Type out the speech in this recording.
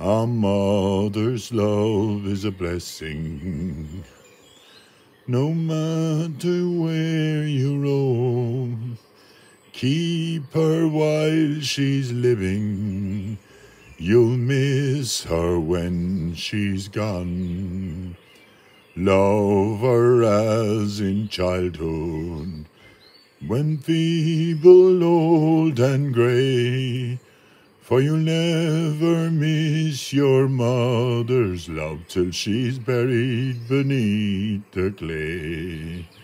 A mother's love is a blessing, no matter where you roam. Keep her while she's living, you'll miss her when she's gone. Love her as in childhood, when feeble, old and grey, for you'll never miss your mother's love till she's buried beneath the clay.